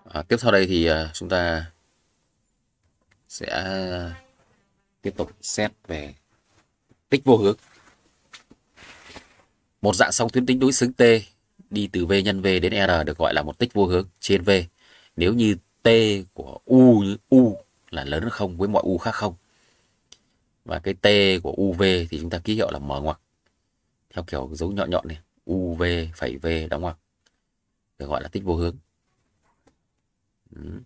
Tiếp sau đây thì chúng ta sẽ tiếp tục xét về tích vô hướng. Một dạng song tuyến tính đối xứng T đi từ V nhân V đến R được gọi là một tích vô hướng trên V nếu như T của U là lớn hơn không với mọi U khác không. Và cái T của UV thì chúng ta ký hiệu là mở ngoặc theo kiểu dấu nhọn nhọn này, UV phẩy V đóng ngoặc, được gọi là tích vô hướng. Ừ.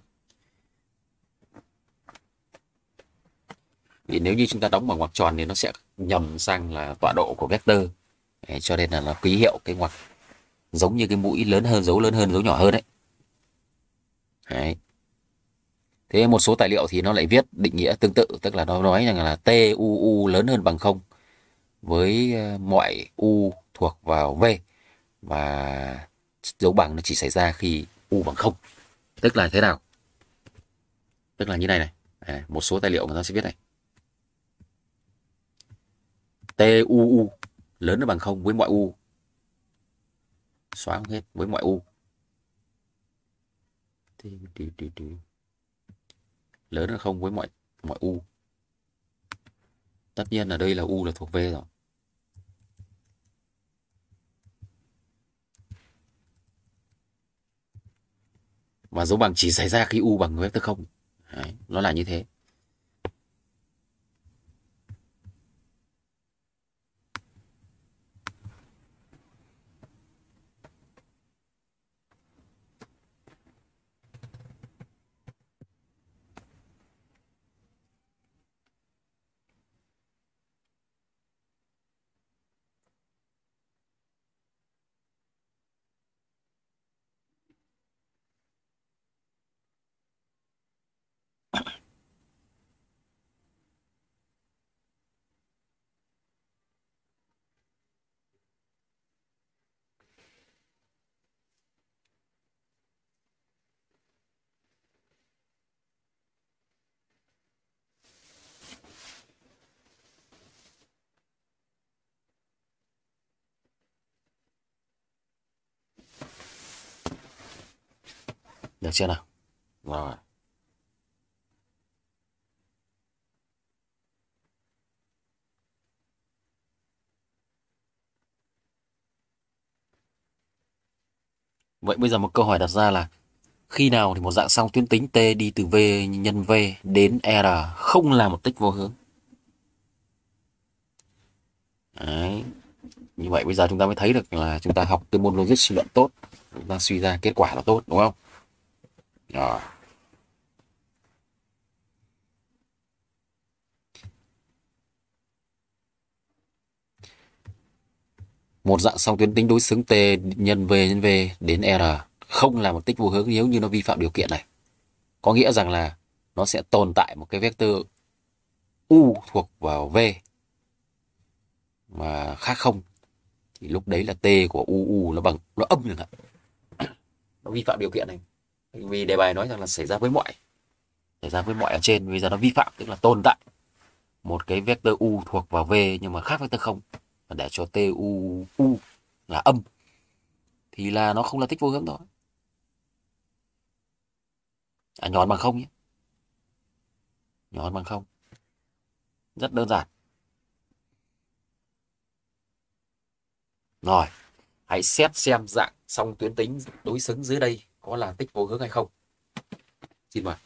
Vì nếu như chúng ta đóng bằng ngoặc tròn thì nó sẽ nhầm sang là tọa độ của vector. Đấy, cho nên là nó ký hiệu cái ngoặc giống như cái mũi lớn hơn, dấu nhỏ hơn đấy. Đấy. Thế một số tài liệu thì nó lại viết định nghĩa tương tự, tức là nó nói rằng là TUU lớn hơn bằng không với mọi U thuộc vào V, và dấu bằng nó chỉ xảy ra khi U bằng không. Tức là thế nào? Tức là như này này. Một số tài liệu người ta sẽ viết này. TUU lớn hơn bằng không với mọi U, xóa hết với mọi U. Lớn hơn không với mọi mọi U. Tất nhiên là đây là U là thuộc V rồi. Và dấu bằng chỉ xảy ra khi U bằng vector không. Đấy, nó là như thế. Được chưa nào? Rồi. Vậy bây giờ một câu hỏi đặt ra là khi nào thì một dạng song tuyến tính T đi từ V nhân V đến R không là một tích vô hướng? Đấy. Như vậy bây giờ chúng ta mới thấy được là chúng ta học cái môn logic suy luận tốt, chúng ta suy ra kết quả là tốt, đúng không? Rồi. Một dạng song tuyến tính đối xứng T nhân V đến R không là một tích vô hướng nếu như nó vi phạm điều kiện này. Có nghĩa rằng là nó sẽ tồn tại một cái vector U thuộc vào V mà khác không, thì lúc đấy là T của UU nó âm chẳng hạn. Nó vi phạm điều kiện này. Vì đề bài nói rằng là xảy ra với mọi ở trên, bây giờ nó vi phạm tức là tồn tại một cái vector U thuộc vào V nhưng mà khác vector không, và để cho TUU là âm thì là nó không là tích vô hướng rồi. Nhón bằng không nhé, nhón bằng không, rất đơn giản. Rồi, hãy xét xem dạng song tuyến tính đối xứng dưới đây có là tích vô hướng hay không. Xin mời.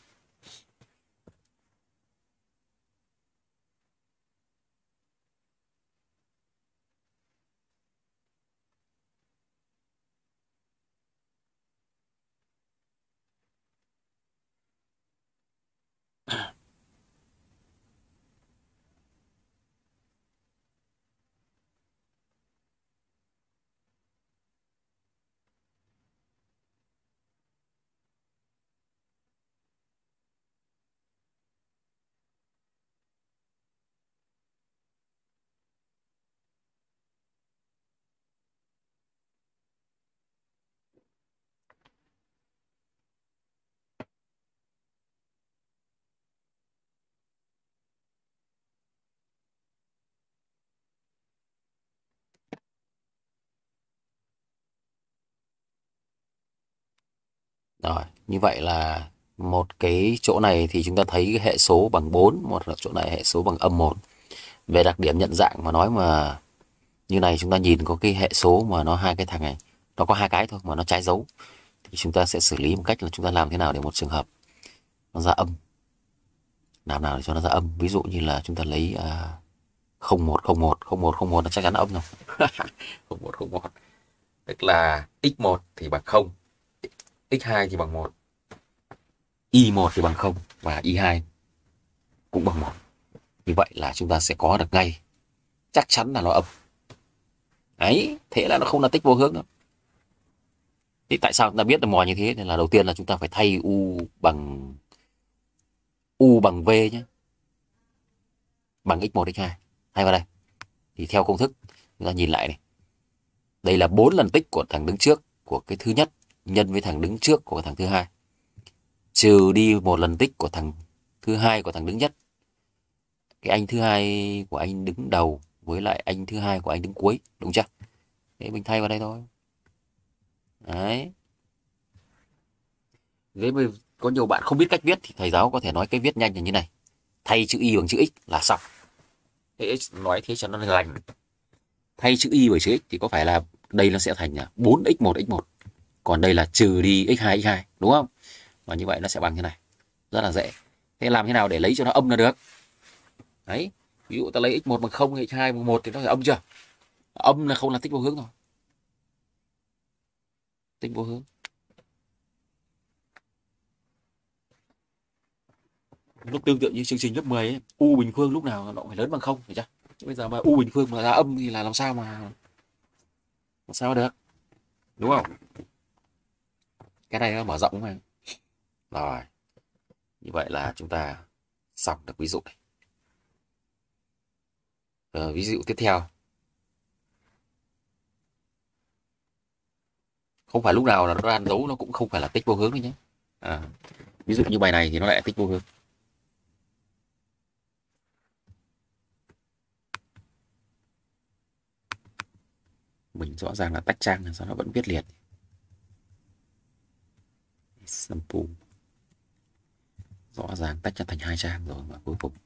Rồi, Như vậy là một cái chỗ này thì chúng ta thấy cái hệ số bằng 4, một là chỗ này hệ số bằng âm 1. Về đặc điểm nhận dạng mà nói mà như này, chúng ta nhìn có cái hệ số mà nó hai cái thằng này, nó có hai cái thôi mà nó trái dấu, thì chúng ta sẽ xử lý một cách là chúng ta làm thế nào để một trường hợp nó ra âm, làm nào để cho nó ra âm. Ví dụ như là chúng ta lấy 0101 nó chắc chắn là âm rồi. 0101 tức là x1 thì bằng 0, x2 thì bằng 1, y1 thì bằng 0 và y2 cũng bằng 1. Như vậy là chúng ta sẽ có được ngay chắc chắn là nó âm. Đấy, thế là nó không là tích vô hướng đâu. Thì tại sao chúng ta biết được mò như thế? Nên là đầu tiên là chúng ta phải thay u bằng v nhé, bằng x1 x2 thay vào đây. Thì theo công thức chúng ta nhìn lại này, đây là 4 lần tích của thằng đứng trước của cái thứ nhất nhân với thằng đứng trước của thằng thứ hai, trừ đi một lần tích của thằng thứ hai của thằng đứng nhất, cái anh thứ hai của anh đứng đầu với lại anh thứ hai của anh đứng cuối, đúng chưa? Thế mình thay vào đây thôi. Đấy. Thế mà có nhiều bạn không biết cách viết thì thầy giáo có thể nói cách viết nhanh là như này: thay chữ y bằng chữ x là xong. Thế nói thế cho nó lành. Thay chữ y bởi chữ x thì có phải là đây nó sẽ thành là 4x1 còn đây là trừ đi x2 đúng không? Và như vậy nó sẽ bằng như này, rất là dễ. Thế làm thế nào để lấy cho nó âm là được? Đấy, ví dụ ta lấy x1 bằng 0, x2 bằng 1 thì nó phải âm chưa? Âm là không là tích vô hướng rồi. Tích vô hướng. Lúc tương tự như chương trình lớp 10 ấy, u bình phương lúc nào nó cũng phải lớn bằng 0, phải chưa? Bây giờ mà u bình phương mà ra âm thì là làm sao được, đúng không? Cái này nó mở rộng mà. Rồi, như vậy là chúng ta xong được ví dụ này. Ví dụ tiếp theo, không phải lúc nào là nó đan dấu nó cũng không phải là tích vô hướng đấy nhé. Ví dụ như bài này thì nó lại tích vô hướng. Mình rõ ràng là tách trang là sao nó vẫn viết liệt. Sample rõ ràng tách ra thành hai trang rồi mà cuối cùng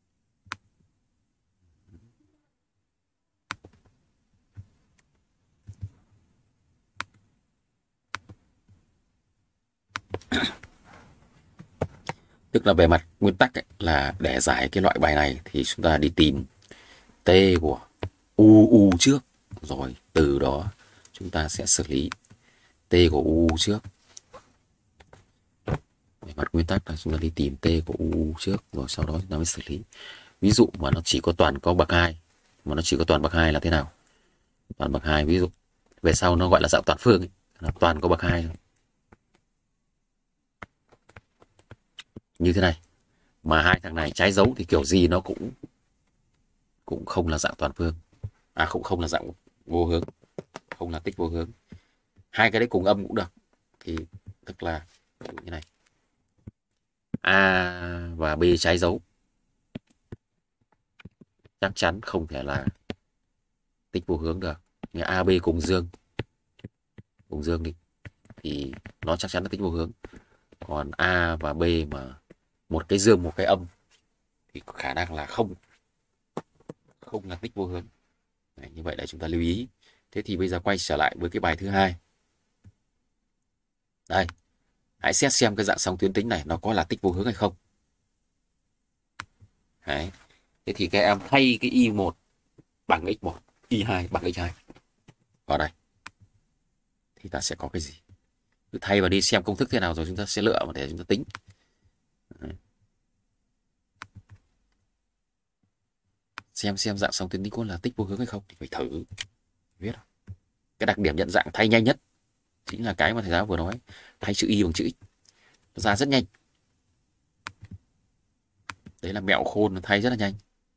tức là về mặt nguyên tắc ấy, là để giải cái loại bài này thì chúng ta đi tìm t của u trước, rồi từ đó chúng ta sẽ xử lý t của u trước. Về mặt nguyên tắc là chúng ta đi tìm t của u trước rồi sau đó chúng ta mới xử lý. Ví dụ mà nó chỉ có toàn có bậc 2, mà nó chỉ có toàn bậc 2 là thế nào? Toàn bậc 2 ví dụ về sau nó gọi là dạng toàn phương ấy, là toàn có bậc 2 thôi. Như thế này, mà hai thằng này trái dấu thì kiểu gì nó cũng không là dạng toàn phương. Không là dạng vô hướng, không là tích vô hướng. Hai cái đấy cùng âm cũng được. Thì tức là như này, A và B trái dấu chắc chắn không thể là tích vô hướng được. Như A B cùng dương đi thì nó chắc chắn là tích vô hướng. Còn A và B mà một cái dương một cái âm thì có khả năng là không là tích vô hướng. Đấy, như vậy để chúng ta lưu ý. Thế thì bây giờ quay trở lại với cái bài thứ hai. Đây, hãy xét xem cái dạng sóng tuyến tính này nó có là tích vô hướng hay không. Đấy. Thế thì các em thay cái y1 bằng x1, y2 bằng x2 vào đây thì ta sẽ có cái gì? Cứ thay vào đi, xem công thức thế nào rồi chúng ta sẽ lựa mà để chúng ta tính. Đấy. Xem dạng sóng tuyến tính có là tích vô hướng hay không thì phải thử viết. Cái đặc điểm nhận dạng thay nhanh nhất chính là cái mà thầy giáo vừa nói, thay chữ y bằng chữ x, nó ra rất nhanh. Đấy là mẹo khôn, nó thay rất là nhanh.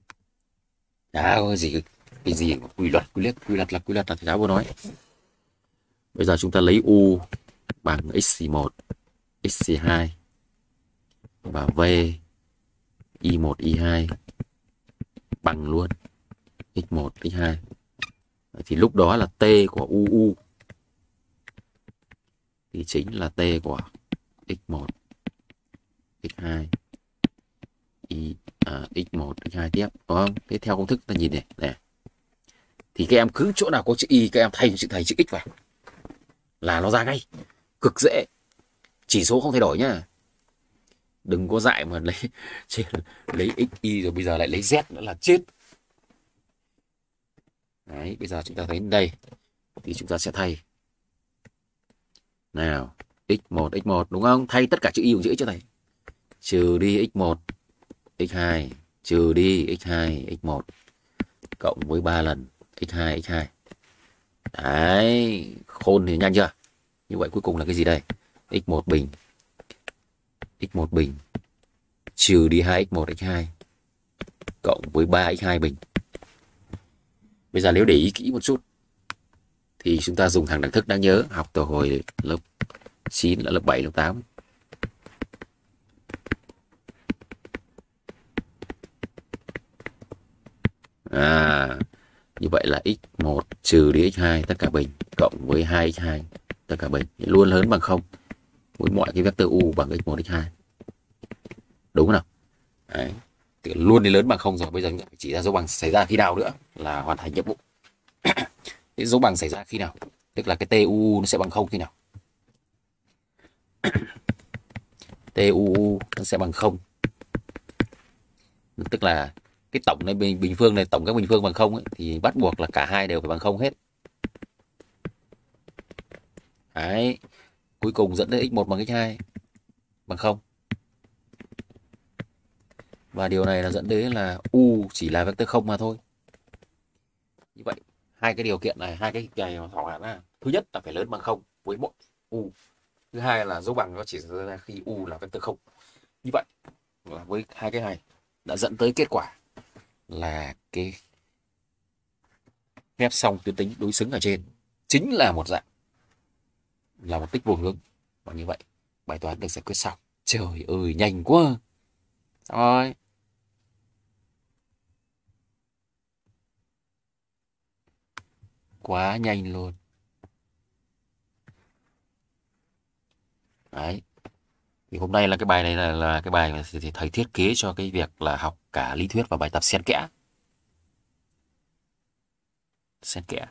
Cái gì quy luật là thầy giáo vừa nói. Bây giờ chúng ta lấy u bằng x1 x2 và v y1 y2 bằng luôn x1 x2. Thì lúc đó là t của uu thì chính là t của x1 x2 x1 x2 tiếp, đúng không? Thế theo công thức ta nhìn này này, thì các em cứ chỗ nào có chữ y các em thay chữ x vào là nó ra ngay, cực dễ, chỉ số không thay đổi nhá. Đừng có dại mà lấy x y rồi bây giờ lại lấy z nữa là chết. Đấy, bây giờ chúng ta thấy đây thì chúng ta sẽ thay nào, x1 đúng không? Thay tất cả chữ y bằng chữ x cho thầy. Trừ đi x1 x2, trừ đi x2 x1 cộng với 3 lần x2 x2. Đấy, khôn thì nhanh chưa? Như vậy cuối cùng là cái gì đây? x1 bình trừ đi 2x1 x2 cộng với 3x2 bình. Bây giờ nếu để ý kỹ một chút thì chúng ta dùng thằng đẳng thức đáng nhớ học từ hồi lớp 9, lớp 7, lớp 8. Như vậy là x1 trừ đi x2 tất cả bình cộng với 2x2 tất cả bình luôn lớn bằng 0 với mọi cái vectơ u bằng x1 x2. Đúng không nào? Đấy. Luôn đi lớn bằng 0 rồi, bây giờ chúng ta phải chỉ ra dấu bằng xảy ra khi nào nữa là hoàn thành nhiệm vụ. Cái dấu bằng xảy ra khi nào? Tức là cái TUU nó sẽ bằng 0 khi nào? TUU nó sẽ bằng 0. Tức là cái tổng này bình phương này, tổng các bình phương bằng 0 ấy, thì bắt buộc là cả hai đều phải bằng 0 hết. Đấy. Cuối cùng dẫn tới x1 bằng x2 bằng 0. Và điều này là dẫn đến là u chỉ là vectơ 0 mà thôi. Như vậy hai cái điều kiện này, hai cái này mà thỏa mãn là thứ nhất là phải lớn bằng 0 với mỗi u. Thứ hai là dấu bằng nó chỉ ra khi u là vectơ 0. Như vậy là với hai cái này đã dẫn tới kết quả là cái phép song tuyến tính đối xứng ở trên chính là một dạng, là một tích vô hướng. Và như vậy bài toán được giải quyết xong. Trời ơi nhanh quá. Xong rồi. Quá nhanh luôn. Đấy. Thì hôm nay là cái bài này là cái bài mà thì thầy thiết kế cho cái việc là học cả lý thuyết và bài tập xen kẽ. Xen kẽ.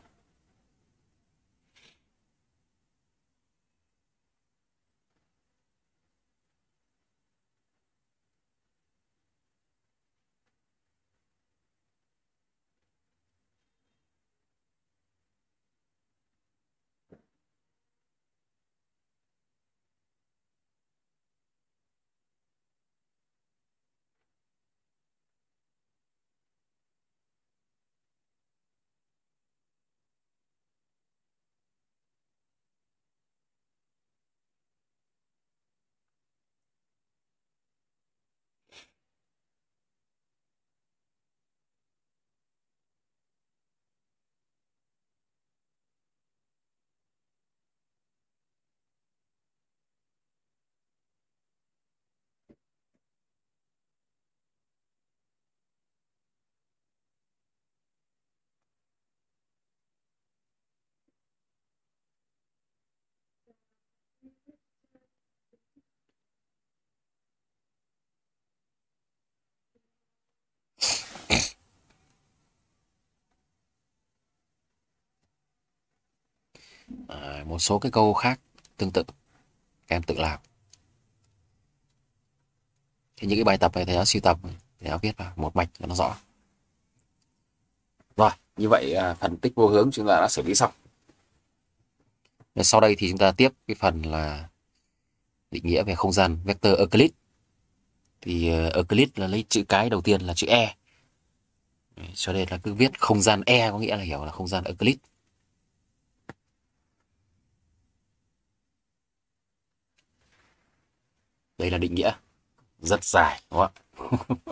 Một số cái câu khác tương tự các em tự làm. Thì những cái bài tập này thầy đã sưu tập, thầy đã viết vào một mạch cho nó rõ. Rồi, như vậy phần tích vô hướng chúng ta đã xử lý xong. Sau đây thì chúng ta tiếp cái phần là định nghĩa về không gian vector Euclid. Thì Euclid là lấy chữ cái đầu tiên là chữ E. Cho nên là cứ viết không gian E có nghĩa là hiểu là không gian Euclid. Đây là định nghĩa rất dài đúng không ạ?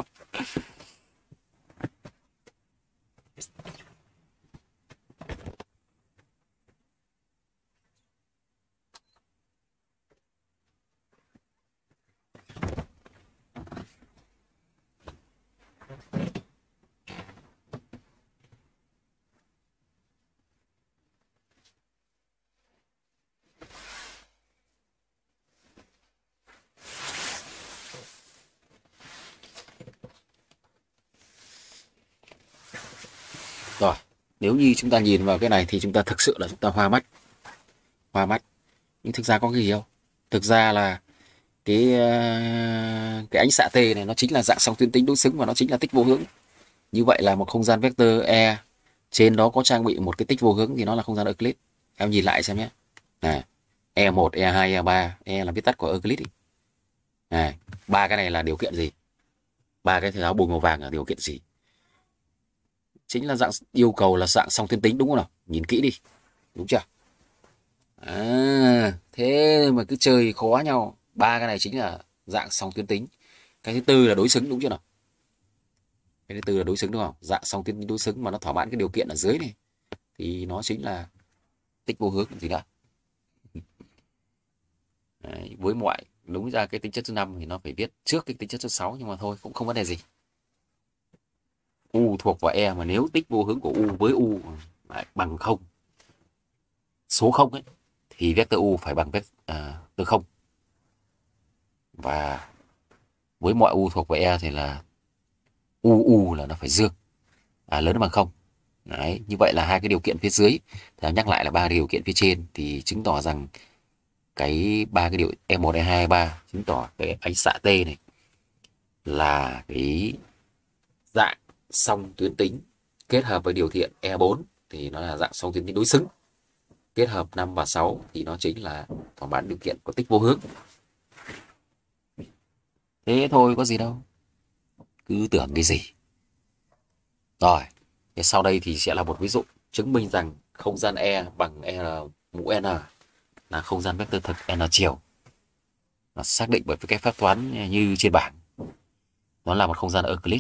Nếu như chúng ta nhìn vào cái này thì chúng ta thực sự là chúng ta hoa mắt, hoa mắt. Nhưng thực ra có cái gì đâu. Thực ra là cái ánh xạ T này nó chính là dạng song tuyến tính đối xứng và nó chính là tích vô hướng. Như vậy là một không gian vector E trên đó có trang bị một cái tích vô hướng thì nó là không gian Euclid. Em nhìn lại xem nhé. Này, E1, E2, E3, E là viết tắt của Euclid. Này, ba cái này là điều kiện gì? Ba cái áo bùi màu vàng là điều kiện gì? Chính là dạng yêu cầu là dạng song tuyến tính đúng không nào? Nhìn kỹ đi, đúng chưa? Thế mà cứ chơi khó nhau. Ba cái này chính là dạng song tuyến tính. Cái thứ tư là đối xứng đúng chưa nào? Cái thứ tư là đối xứng đúng không? Dạng song tuyến tính đối xứng mà nó thỏa mãn cái điều kiện ở dưới này thì nó chính là tích vô hướng gì đó. Đấy, với mọi đúng ra cái tính chất thứ năm thì nó phải viết trước cái tính chất thứ sáu, nhưng mà thôi cũng không vấn đề gì. U thuộc vào E mà nếu tích vô hướng của U với U lại bằng không, số không ấy, thì vectơ U phải bằng vectơ không. Và với mọi U thuộc về E thì là U là nó phải dương, lớn hơn bằng không. Đấy, như vậy là hai cái điều kiện phía dưới. Thì nhắc lại là ba điều kiện phía trên thì chứng tỏ rằng cái ba cái điều E1, E2, E3 chứng tỏ cái ánh xạ T này là cái dạng song tuyến tính kết hợp với điều kiện E4 thì nó là dạng song tuyến tính đối xứng, kết hợp 5 và 6 thì nó chính là thỏa mãn điều kiện có tích vô hướng. Thế thôi có gì đâu, cứ tưởng cái gì. Rồi, thế sau đây thì sẽ là một ví dụ chứng minh rằng không gian E bằng R mũ N là không gian vectơ thực N chiều. Nó xác định bởi cái phép toán như trên bảng. Nó là một không gian Euclid.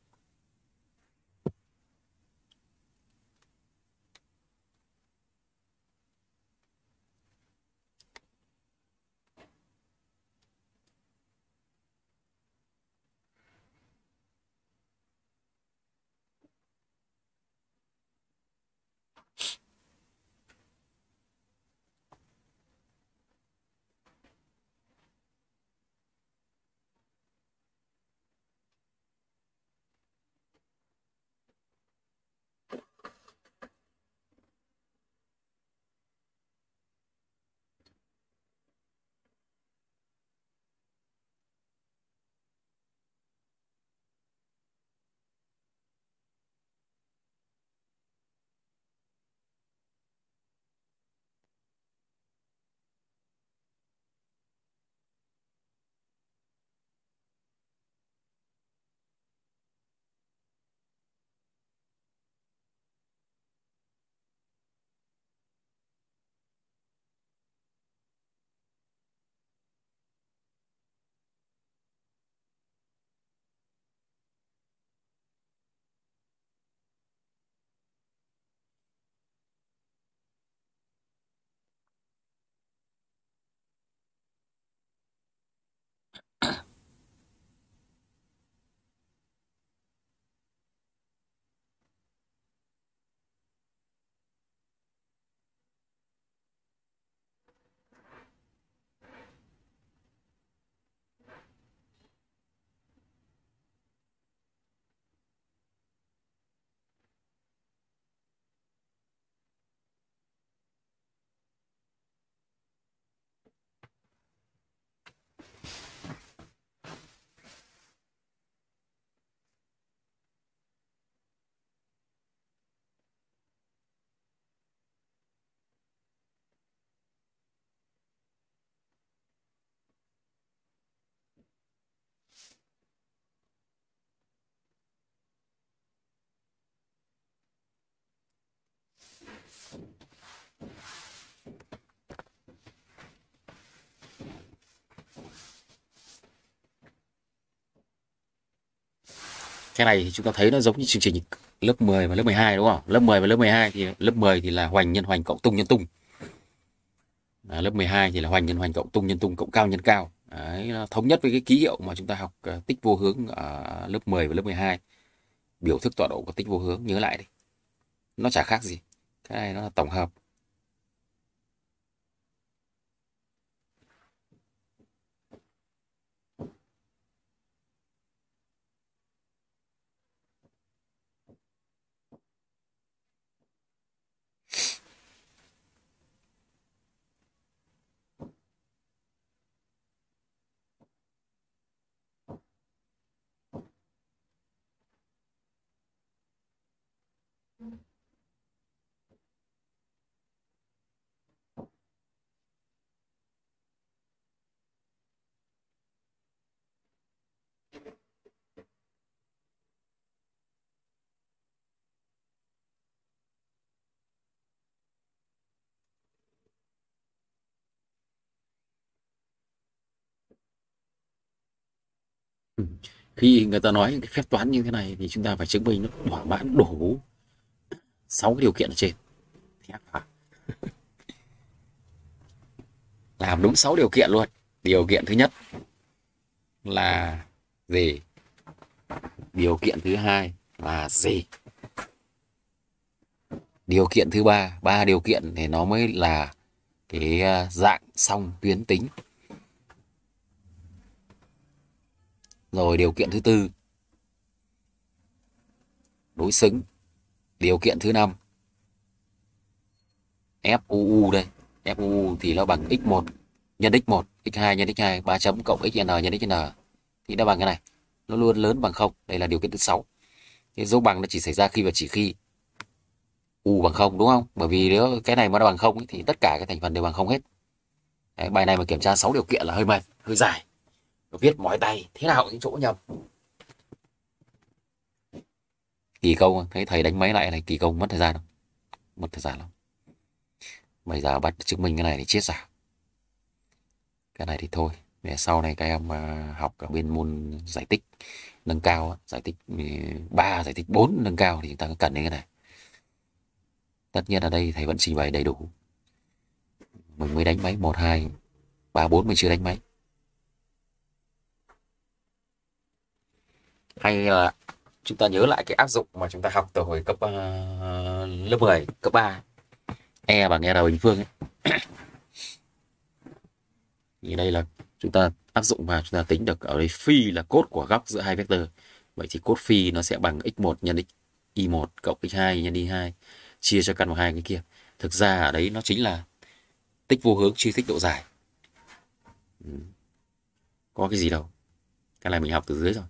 Cái này thì chúng ta thấy nó giống như chương trình lớp 10 và lớp 12 đúng không? Lớp 10 và lớp 12 thì lớp 10 thì là hoành nhân hoành cộng tung nhân tung. Lớp 12 thì là hoành nhân hoành cộng tung nhân tung cộng cao nhân cao. Đấy, nó thống nhất với cái ký hiệu mà chúng ta học tích vô hướng ở lớp 10 và lớp 12. Biểu thức tọa độ của tích vô hướng nhớ lại đi. Nó chả khác gì. Cái này nó là tổng hợp. Ừ. Khi người ta nói cái phép toán như thế này thì chúng ta phải chứng minh nó thỏa mãn đủ 6 cái điều kiện ở trên. Thế à? Làm đúng 6 điều kiện luôn. Điều kiện thứ nhất là gì? Điều kiện thứ hai là gì? Điều kiện thứ ba, ba điều kiện thì nó mới là cái dạng song tuyến tính. Rồi điều kiện thứ tư, đối xứng. Điều kiện thứ năm, FUU đây. FUU thì nó bằng x1 nhân x1, x2 nhân x2, 3 chấm cộng xn nhân xn thì nó bằng cái này. Nó luôn lớn bằng không. Đây là điều kiện thứ sáu. Cái dấu bằng nó chỉ xảy ra khi và chỉ khi u bằng không, đúng không? Bởi vì nếu cái này mà nó bằng không ấy, thì tất cả các thành phần đều bằng không hết. Đấy, bài này mà kiểm tra 6 điều kiện là hơi mệt, hơi dài. Viết mỏi tay, thế nào những chỗ nhầm. Kỳ công không? Thấy thầy đánh máy lại này, kỳ công mất thời gian không? Mất thời gian lắm. Bây giờ bắt chứng minh cái này thì chết giả. Cái này thì thôi. Để sau này các em học ở bên môn giải tích nâng cao, giải tích 3, giải tích 4 nâng cao thì chúng ta có cần đến cái này. Tất nhiên ở đây thầy vẫn trình bày đầy đủ. Mình mới đánh máy 1, 2, 3, 4 mình chưa đánh máy. Hay là chúng ta nhớ lại cái áp dụng mà chúng ta học từ hồi cấp lớp 10, cấp 3. E bằng R bình phương ấy. Thì đây là chúng ta áp dụng vào, chúng ta tính được ở đây phi là cốt của góc giữa hai vectơ. Vậy thì cốt phi nó sẽ bằng x1 nhân y1 cộng x2 nhân y2 chia cho căn vào hai cái kia. Thực ra ở đấy nó chính là tích vô hướng chia tích độ dài. Ừ. Có cái gì đâu. Cái này mình học từ dưới rồi.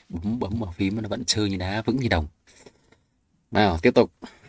bấm vào phím nó vẫn trơn như đá, vững như đồng. Nào tiếp tục.